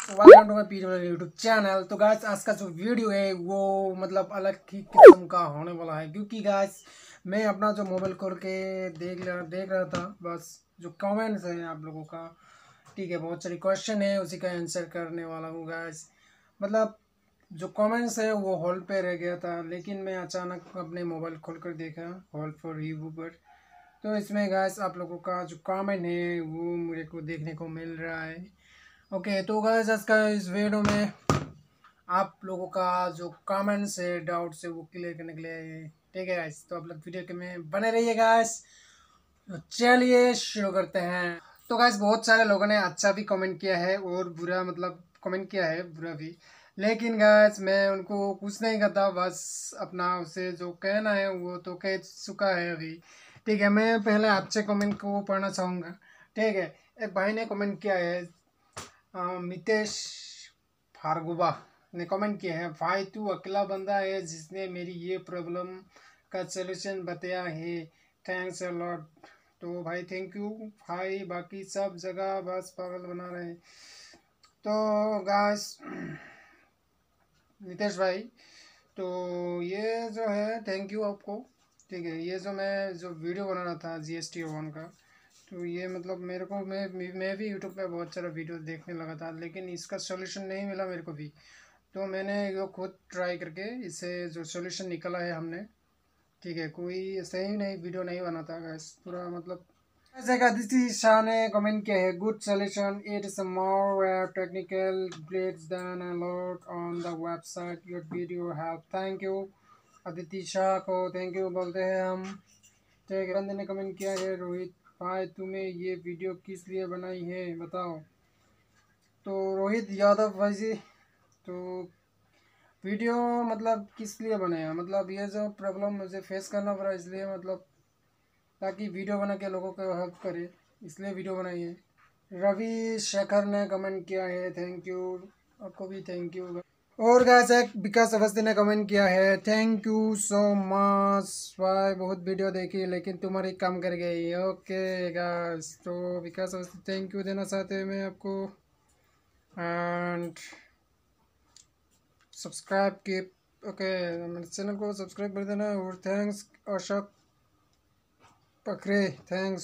Welcome to my PW YouTube channel. तो guys आज का जो वीडियो है वो मतलब अलग ही किस्म का होने वाला है, क्योंकि गाइस मैं अपना जो मोबाइल खोल के देख रहा था, बस जो कमेंट्स हैं आप लोगों का, ठीक है, बहुत सारी क्वेश्चन है, उसी का आंसर करने वाला हूँ गाइस। मतलब जो कमेंट्स है वो हॉल पे रह गया था, लेकिन मैं अचानक अपने मोबाइल खोल कर देखा हॉल फॉर रिव्यू पर, तो इसमें गाइस आप लोगों का जो कमेंट है वो मुझे को देखने को मिल रहा है। ओके, तो गाइस आज का इस वीडियो में आप लोगों का जो कमेंट्स है, डाउट्स है, वो क्लियर करने के लिए, ठीक है गाइस। तो आप लोग वीडियो के में बने रहिए गाइस। तो चलिए शुरू करते हैं। तो गाइस बहुत सारे लोगों ने अच्छा भी कमेंट किया है और बुरा, मतलब कमेंट किया है बुरा भी, लेकिन गाइस मैं उनको कुछ नहीं कहता, बस अपना उसे जो कहना है वो तो कह चुका है अभी, ठीक है। मैं पहले अच्छे कमेंट को पढ़ना चाहूँगा, ठीक है। एक भाई ने कमेंट किया है, मितेश भार्गवा ने कमेंट किया है, भाई तू अकेला बंदा है जिसने मेरी ये प्रॉब्लम का सलूशन बताया है, थैंक्स अ लॉट। तो भाई थैंक यू भाई, बाकी सब जगह बस पागल बना रहे हैं। तो गाइस नितेश भाई, तो ये जो है थैंक यू आपको, ठीक है। ये जो मैं जो वीडियो बना रहा था GST वन का, तो ये मतलब मेरे को मैं भी यूट्यूब पे बहुत सारा वीडियो देखने लगा था, लेकिन इसका सॉल्यूशन नहीं मिला मेरे को भी। तो मैंने ये खुद ट्राई करके इसे जो सॉल्यूशन निकला है हमने, ठीक है। कोई सही नहीं वीडियो नहीं बना था गैस, पूरा मतलब ऐसे का। अदिति शाह ने कमेंट किया है, good solution, it is more technical glitch than a lot on the website, your video help, thank you. Aditi Shah को थैंक यू बोलते हैं हम, ठीक है। बंदे ने कमेंट किया है, रोहित भाई तुम्हें ये वीडियो किस लिए बनाई है बताओ। तो रोहित यादव भाई जी, तो वीडियो मतलब किस लिए बनाया, मतलब ये जो प्रॉब्लम मुझे फेस करना पड़ा, इसलिए मतलब ताकि वीडियो बना के लोगों को हेल्प करे, इसलिए वीडियो बनाई है। रवि शेखर ने कमेंट किया है, थैंक यू, आपको भी थैंक यू। और गाइस एक विकास अवस्थी ने कमेंट किया है, थैंक यू सो मच भाई, बहुत वीडियो देखी लेकिन तुम्हारी कम कर गई। ओके गाइस, तो विकास अवस्थी थैंक यू देना चाहते हैं मैं आपको, एंड सब्सक्राइब की, ओके, मेरे चैनल को सब्सक्राइब कर देना। और thanks Ashok Pakhare, thanks,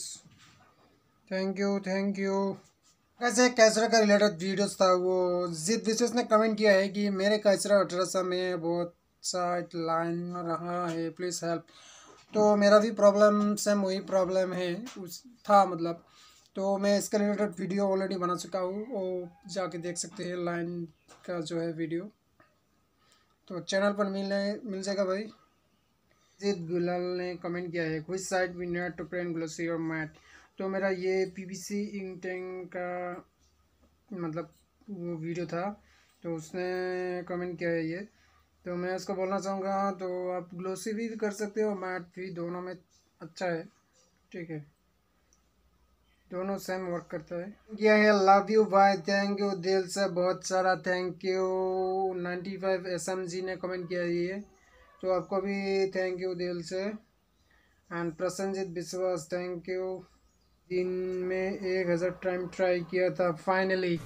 thank you. कैसे कैसरा का रिलेटेड वीडियोस था वो, जिद विशेष ने कमेंट किया है कि मेरे कैसरा अड्रेसा में बहुत साइट लाइन रहा है, प्लीज़ हेल्प। तो मेरा भी प्रॉब्लम सेम वही प्रॉब्लम है उस था, मतलब तो मैं इसके रिलेटेड वीडियो ऑलरेडी बना चुका हूँ, वो जाके देख सकते हैं लाइन का जो है वीडियो, तो चैनल पर मिल जाएगा भाई। जिद गुलाल ने कमेंट किया है, which side we need to paint glossy और मैट। तो मेरा ये PVC इंक टैंक का मतलब वो वीडियो था, तो उसने कमेंट किया है ये, तो मैं उसको बोलना चाहूँगा, तो आप ग्लोसी भी कर सकते हो, मैट भी, दोनों में अच्छा है, ठीक है, दोनों सेम वर्क करता है। क्या है, लव यू भाई, थैंक यू दिल से, बहुत सारा थैंक यू। 95 SMG ने कमेंट किया है ये, तो आपको भी थैंक यू दिल से। एंड प्रसन्नजीत विश्वास, थैंक यू। दिन में 1000 टाइम ट्राई किया था फाइनली।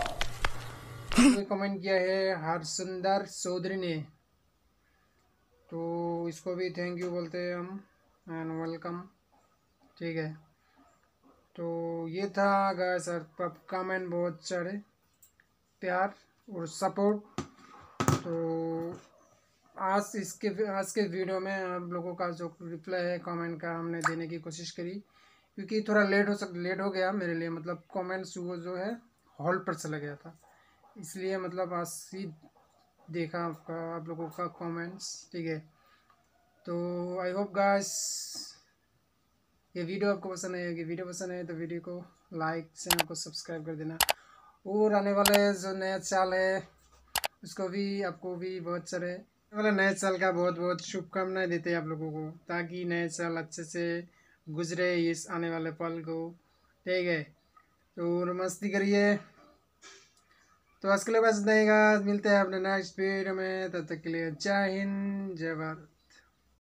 कमेंट किया है हरसुंदर चौधरी ने, तो इसको भी थैंक यू बोलते हैं हम, एंड वेलकम, ठीक है। तो ये था गाइस कमेंट, बहुत सारे प्यार और सपोर्ट। तो आज के वीडियो में आप लोगों का जो रिप्लाई है कमेंट का, हमने देने की कोशिश करी, क्योंकि थोड़ा लेट हो गया मेरे लिए, मतलब कमेंट्स वो जो है हॉल पर चला गया था, इसलिए मतलब आज ही देखा आपका, आप लोगों का कमेंट्स, ठीक है। तो आई होप गाइस ये वीडियो आपको पसंद आएगी, वीडियो पसंद आए तो वीडियो को लाइक, चैनल को सब्सक्राइब कर देना, और आने वाले जो नया साल है उसको भी आपको भी बहुत सारे आने वाले नए साल का बहुत बहुत शुभकामनाएं देते हैं आप लोगों को, ताकि नए साल अच्छे से गुजरे इस आने वाले पल को, ठीक है। तो मस्ती करिए। तो आज के लिए बस इतना ही गाइस, मिलते हैं अपने नेक्स्ट वीडियो में, तब तक के लिए जय हिंद जय भारत।